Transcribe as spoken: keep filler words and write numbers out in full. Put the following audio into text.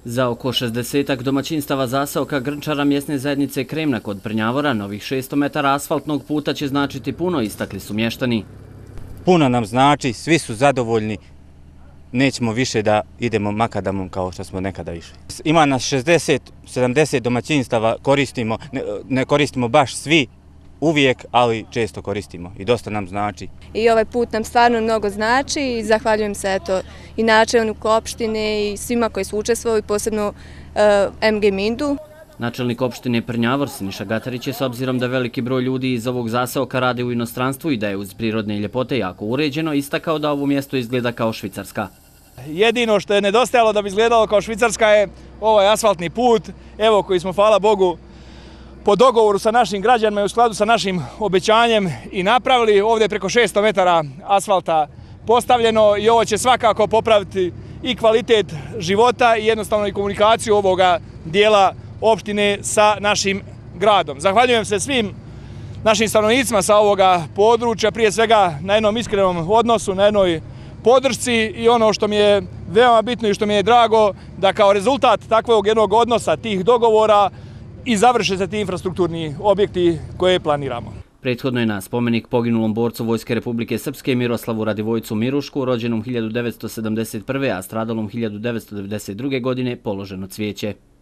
Za oko šezdesetak domaćinstava zaseoka Grnčara mjesne zajednice Kremna kod Prnjavora novih šesto metara asfaltnog puta će značiti puno, istakli su mještani. Puno nam znači, svi su zadovoljni, nećemo više da idemo makadamom kao što smo nekada išli. Ima nas šezdeset sedamdeset domaćinstava, koristimo, ne, ne koristimo baš svi uvijek, ali često koristimo i dosta nam znači. I ovaj put nam stvarno mnogo znači i zahvaljujem se eto, i načelniku opštine i svima koji su učestvovali, posebno uh, M G Mindu. Načelnik opštine Prnjavor Siniša Gatarić je, s obzirom da veliki broj ljudi iz ovog zaseoka rade u inostranstvu i da je uz prirodne ljepote jako uređeno, istakao da ovo mjesto izgleda kao Švicarska. Jedino što je nedostajalo da bi izgledalo kao Švicarska je ovaj asfaltni put, evo koji smo, hvala Bogu, po dogovoru sa našim građanima i u skladu sa našim obećanjem i napravili. Ovdje preko šesto metara asfalta postavljeno i ovo će svakako popraviti i kvalitet života i jednostavno i komunikaciju ovoga dijela opštine sa našim gradom. Zahvaljujem se svim našim stanovnicima sa ovoga područja, prije svega na jednom iskrenom odnosu, na jednoj podršci i ono što mi je veoma bitno i što mi je drago, da kao rezultat takvog jednog odnosa, tih dogovora, i završe se ti infrastrukturni objekti koje planiramo. Prethodno je na spomenik poginulom borcu Vojske Republike Srpske Miroslavu Radivojcu Mirušku, rođenom hiljadu devetsto sedamdeset prve. a stradalom hiljadu devetsto devedeset druge. godine, položeno cvijeće.